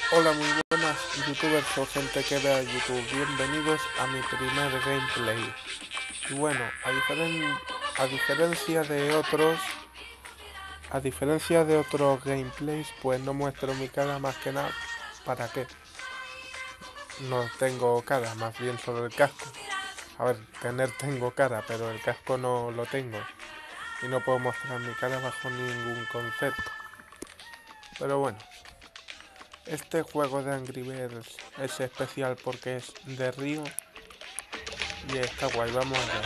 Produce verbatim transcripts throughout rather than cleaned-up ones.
Hola, muy buenas youtubers o gente que vea YouTube, bienvenidos a mi primer gameplay. Y bueno, a, diferen a diferencia de otros, a diferencia de otros gameplays, pues no muestro mi cara más que nada. ¿Para qué? No tengo cara, más bien solo el casco. A ver, tener tengo cara, pero el casco no lo tengo. Y no puedo mostrar mi cara bajo ningún concepto. Pero bueno. Este juego de Angry Birds es especial porque es de río y está guay, vamos allá.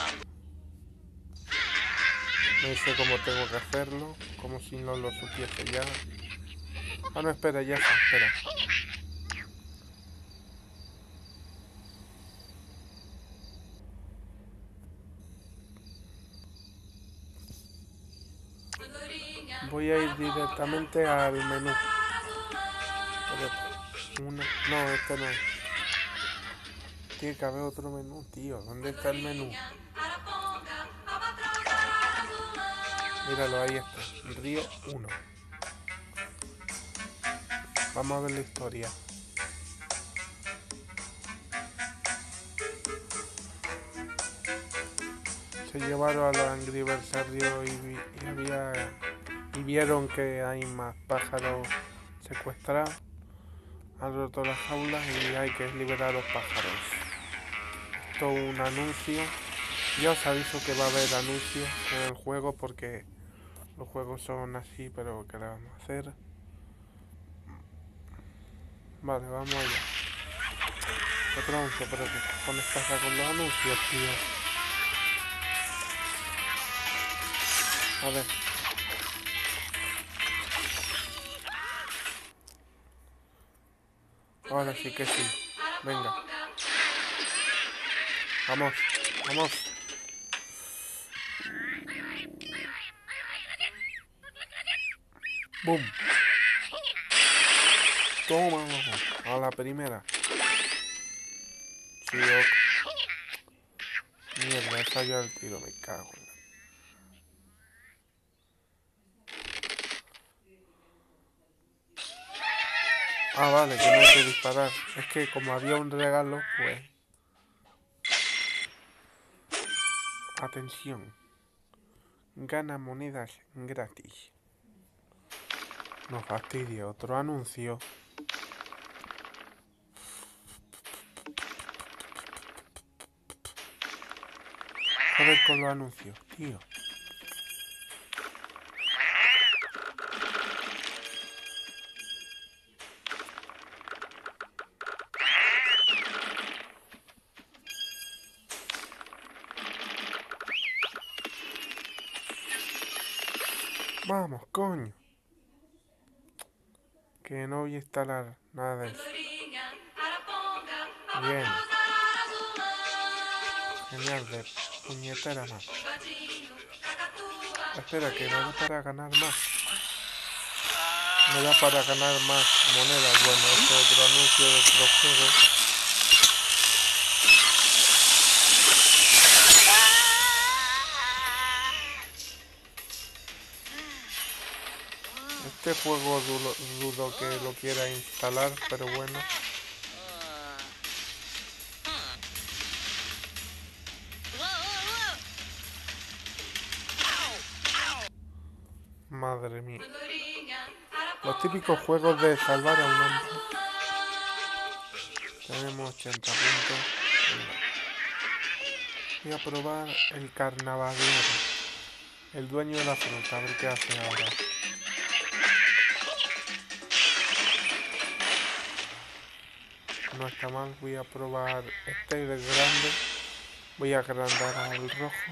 No sé cómo tengo que hacerlo, como si no lo supiese ya. Ah, no, espera, ya está, espera. Voy a ir directamente al menú. Pero una... No, este no. Tiene que haber otro menú, tío. ¿Dónde está el menú? Míralo, ahí está. Río uno. Vamos a ver la historia. Se llevaron a los Angry Birds al río y, vi, y había y vieron que hay más pájaros secuestrados. Han roto las jaulas y hay que liberar a los pájaros. Esto es un anuncio. Ya os aviso que va a haber anuncios en el juego porque los juegos son así, pero ¿qué le vamos a hacer? Vale, vamos allá. Otro anuncio, pero ¿qué cojones pasa con los anuncios, tío? A ver. Ahora sí que sí. Venga. Vamos, vamos. ¡Bum! Toma, a la primera. Sí, ok. Mierda, he fallado el tiro, me cago en la... Ah, vale, que no hay que disparar. Es que como había un regalo, pues... Atención. Gana monedas gratis. No fastidie, otro anuncio. Joder con los anuncios, tío. Vamos, coño. Que no voy a instalar nada de eso. Bien. Genial, de puñetera más. Espera, que me da para ganar más. Me da para ganar más monedas. Bueno, este es otro anuncio de otro juego. Este juego dudo, dudo que lo quiera instalar, pero bueno. Madre mía. Los típicos juegos de salvar a un hombre. Tenemos ochenta puntos. Voy a probar el carnavalero. El dueño de la fruta. A ver qué hace ahora. No está mal. Voy a probar este de grande. Voy a agrandar al rojo.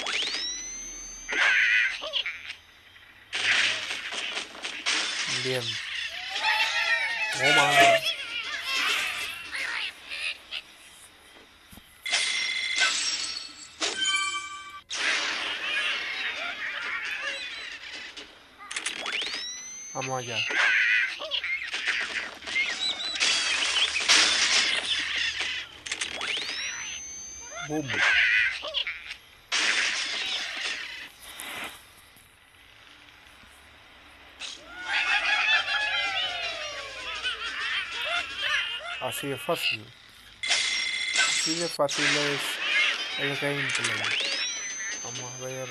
Bien. Toma. Vamos allá. Boom. Así de fácil. Así de fácil es el gameplay. Vamos a ver.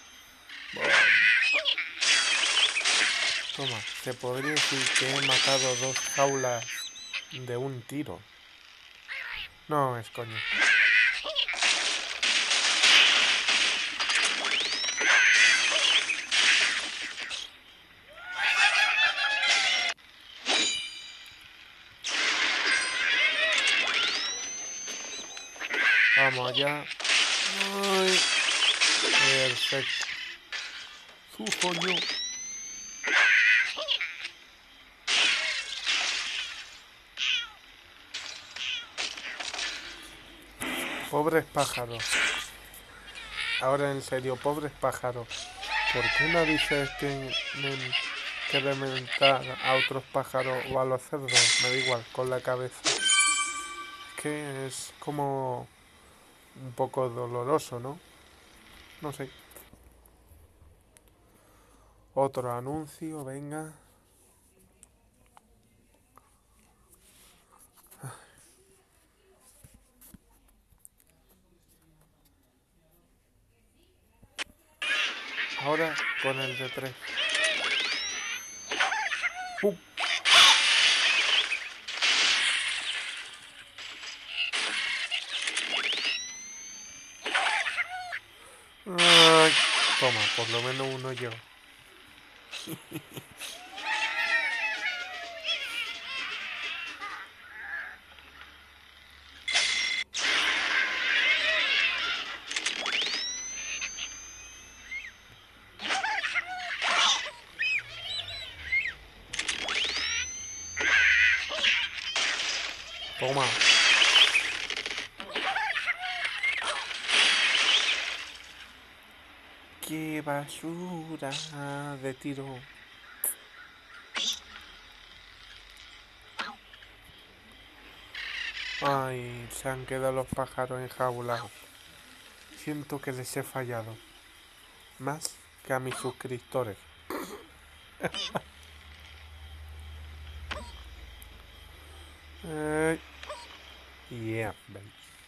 Toma, se podría decir que he matado dos jaulas de un tiro. No, es coño. Vamos allá. Ay, perfecto. Su coño. Pobres pájaros. Ahora en serio, pobres pájaros. ¿Por qué narices tienen que reventar a otros pájaros o a los cerdos? Me da igual, con la cabeza. Es que es como un poco doloroso, ¿no? No sé. Otro anuncio, venga. Ahora con el de tres. ¡Pum! Ay, toma, por lo menos uno yo. Toma. ¡Qué basura de tiro! Ay, se han quedado los pájaros enjaulados. Siento que les he fallado. Más que a mis suscriptores. eh, yeah, baby.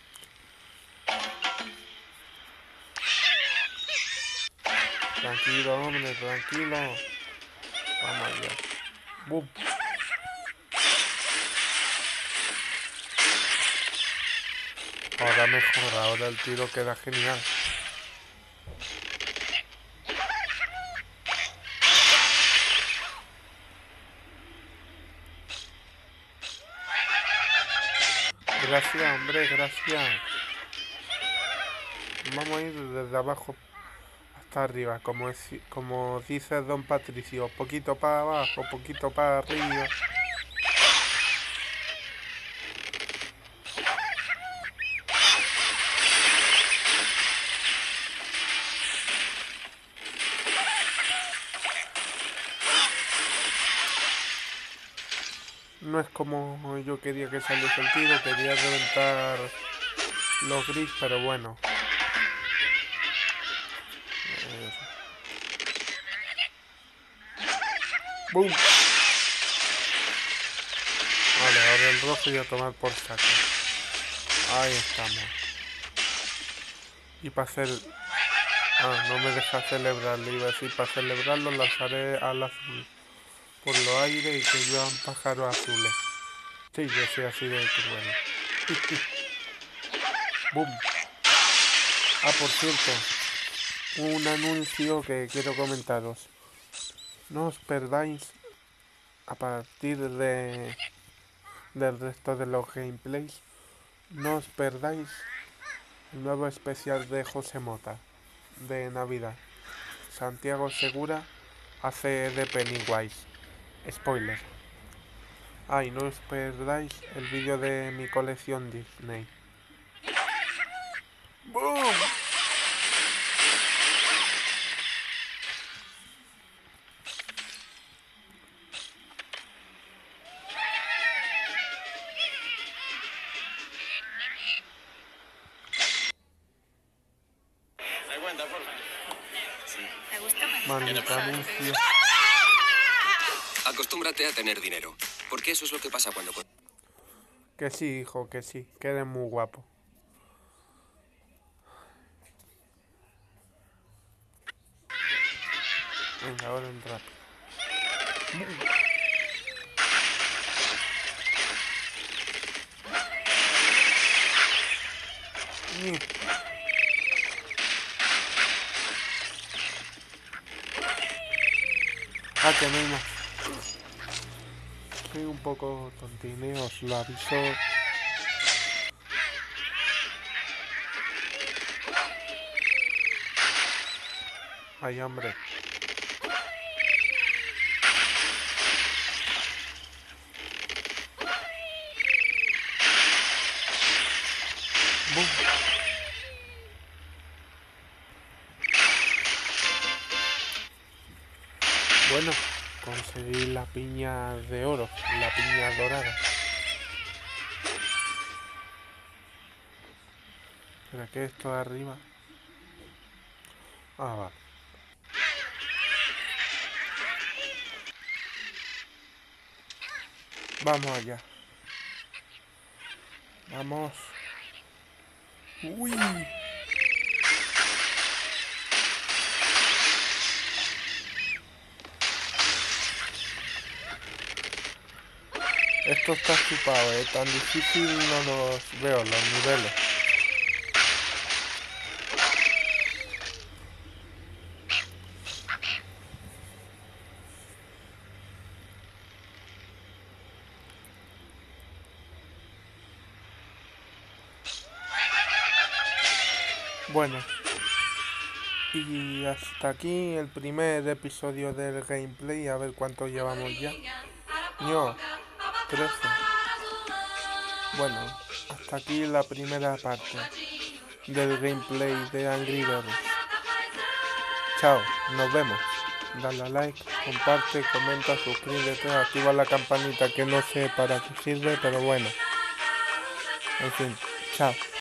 Tranquilo, hombre, tranquilo. Vamos allá. ¡Bum! Ahora mejor, ahora el tiro queda genial. Gracias, hombre, gracias. Vamos a ir desde abajo hasta arriba, como, es, como dice Don Patricio. Poquito para abajo, poquito para arriba. No es como yo quería que saliese el tiro, quería reventar los gris, pero bueno. ¡Bum! Vale, ahora el rojo y a tomar por saco. Ahí estamos. Y para hacer... Ah, no me deja celebrarlo, iba a decir, para celebrarlo lanzaré al azul por los aires y que lluevan pájaros azules. Sí, yo soy así de cruel. ¡Bum! Ah, por cierto, un anuncio que quiero comentaros. No os perdáis a partir de del resto de los gameplays. No os perdáis el nuevo especial de José Mota de Navidad. Santiago Segura hace de Pennywise. Spoiler. Ah, y no os perdáis el vídeo de mi colección Disney. ¡Boom! Maldito anuncio. Acostúmbrate a tener dinero, porque eso es lo que pasa cuando... Que sí, hijo, que sí, que eres muy guapo. Venga, ahora en rápido. Mm. Ah, que no hay más. Soy un poco tontineo, os lo aviso. Ay, hombre. Bum. Bueno, conseguí la piña de oro, la piña dorada. Espera, que esto de arriba. Ah, vale. Vamos allá. Vamos. Uy. Esto está chupado, es tan difícil, no los veo, los niveles. Bueno, y hasta aquí el primer episodio del gameplay, a ver cuánto llevamos ya. Yo, trece. Bueno, hasta aquí la primera parte del gameplay de Angry Birds. Chao, nos vemos. Dale a like, comparte, comenta, suscríbete, activa la campanita que no sé para qué sirve, pero bueno. En fin, chao.